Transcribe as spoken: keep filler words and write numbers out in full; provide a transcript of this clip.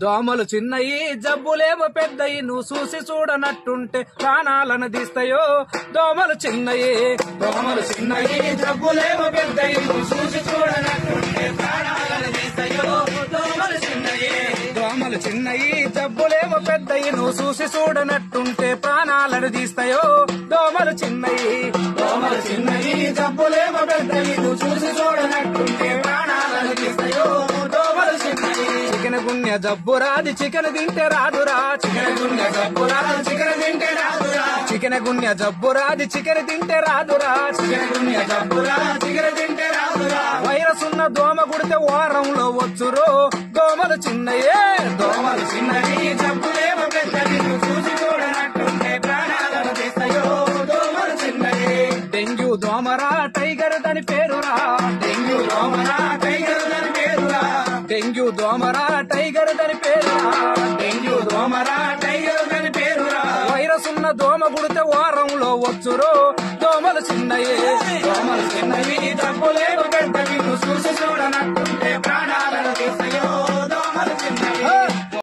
దోమలు చిన్నయి జబ్బులేమో పెద్దయి నువ్వు చూసి చూడనట్టుంటే ప్రాణాలను తీస్తాయో దోమలు చిన్నయి దోమలు చిన్నయి జబ్బులేమో పెద్దయి నువ్వు చూసి చూడనట్టుంటే ప్రాణాలను తీస్తాయో దోమలు చిన్నయి దోమలు చిన్నయి జబ్బులేమో పెద్దయి నువ్వు చూసి చూడనట్టుంటే ప్రాణాలను తీస్తాయో దోమలు చిన్నయి దోమలు చిన్నయి జబ్బులేమో పెద్దయి నువ్వు చూసి చూడనట్టుంటే ప్రాణాలను తీస్తాయో దోమలు చిన్నయి చికెన్ గున్య జబ్బు రాది చికెన్ తింటే రాదురా చికెన్ గున్య జబ్బు రాదు చికెన్ తింటే రాదురా చికెన్ గున్య జబ్బు రాది చికెన్ తింటే రాదురా చికెన్ గున్య జబ్బు రాదు చికెన్ తింటే రాదురా వైరస్ ఉన్న దోమ కుడితే వారంలో వచ్చురో దోమలు చిన్నయే దోమలు చిన్నవి జబ్బులేమో పెద్దవి చూసి చూడనట్టుంటే ప్రాణాలను తీస్తాయో దోమలు చిన్నయే డెంగ్యూ దోమరా టైగర్ దాని పేరురా డెంగ్యూ దోమరా టైగర్ దాని పేరురా డెంగ్యూ దోమరా టైగర్ దాని పేరురా డెంగ్యూ దోమరా టైగర్ దాని పేరురా వైరస్ ఉన్న దోమ కుడితే వారంలో వచ్చురో దోమలు